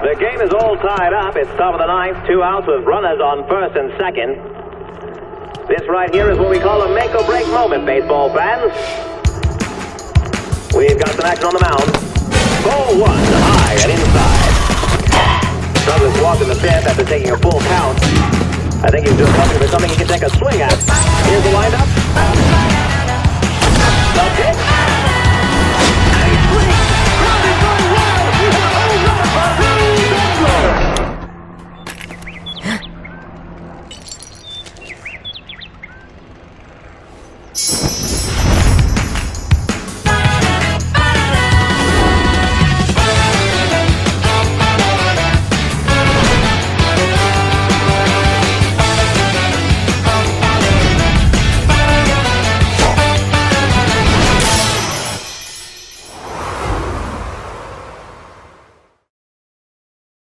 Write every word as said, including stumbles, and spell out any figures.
The game is all tied up. It's top of the ninth, two outs with runners on first and second. This right here is what we call a make-or-break moment, baseball fans. We've got some action on the mound. Ball one, high and inside. Douglas walked in the fifth after taking a full count. I think he's just looking for something he can take a swing at. Here's the line.